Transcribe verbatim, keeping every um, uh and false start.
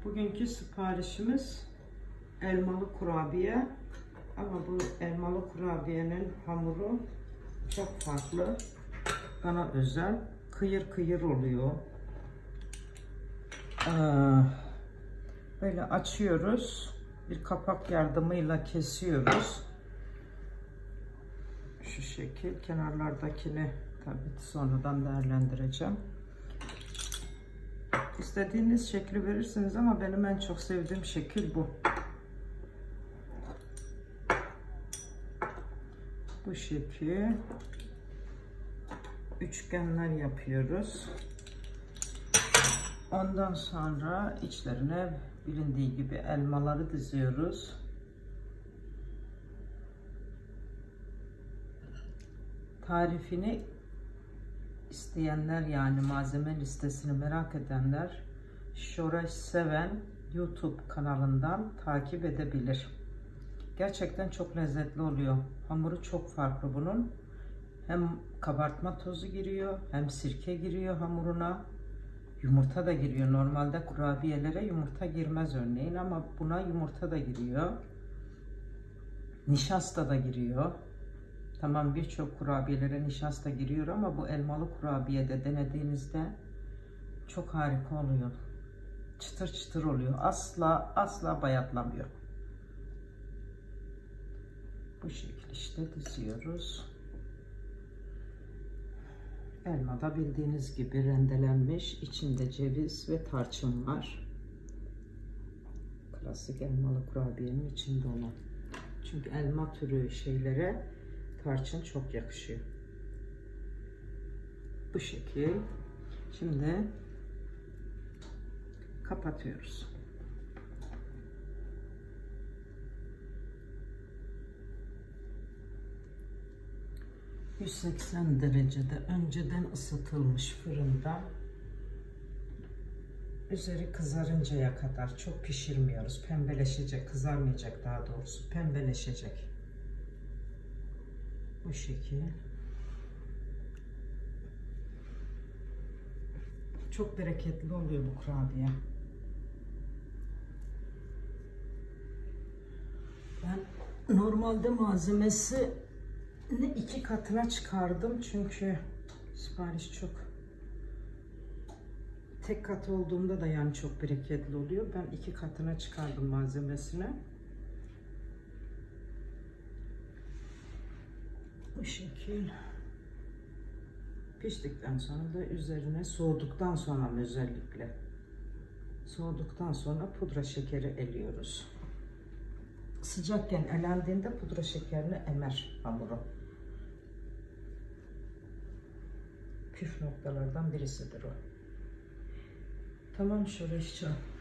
Bugünkü siparişimiz elmalı kurabiye. Ama bu elmalı kurabiyenin hamuru çok farklı. Bana özel. Kıyır kıyır oluyor. Ee, böyle açıyoruz. Bir kapak yardımıyla kesiyoruz. Şu şekil. Kenarlardakini tabii sonradan değerlendireceğim. İstediğiniz şekli verirsiniz ama benim en çok sevdiğim şekil bu. Bu şekil üçgenler yapıyoruz. Ondan sonra içlerine bilindiği gibi elmaları diziyoruz. Tarifini isteyenler, yani malzeme listesini merak edenler Şoray Seven YouTube kanalından takip edebilir. Gerçekten çok lezzetli oluyor. Hamuru çok farklı bunun. Hem kabartma tozu giriyor, hem sirke giriyor hamuruna. Yumurta da giriyor. Normalde kurabiyelere yumurta girmez örneğin, ama buna yumurta da giriyor. Nişasta da giriyor. Tamam, birçok kurabiyelere nişasta giriyor ama bu elmalı kurabiyede denediğinizde çok harika oluyor. Çıtır çıtır oluyor. Asla asla bayatlamıyor. Bu şekilde işte diziyoruz. Elma da bildiğiniz gibi rendelenmiş. İçinde ceviz ve tarçın var. Klasik elmalı kurabiyenin içinde olan. Çünkü elma türü şeylere tarçın çok yakışıyor. Bu şekil. Şimdi kapatıyoruz. yüz seksen derecede önceden ısıtılmış fırında üzeri kızarıncaya kadar, çok pişirmiyoruz. Pembeleşecek, kızarmayacak daha doğrusu. Pembeleşecek. Bu şekil. Çok bereketli oluyor bu kurabiye. Ben normalde malzemesi iki katına çıkardım çünkü sipariş çok. Tek kat olduğunda da yani çok bereketli oluyor. Ben iki katına çıkardım malzemesini. Bu şekil. Piştikten sonra da üzerine, soğuduktan sonra özellikle soğuduktan sonra pudra şekeri eliyoruz. Sıcakken elendiğinde pudra şekerini emer hamuru. Püf noktalardan birisidir o. Tamam, şöyle işte.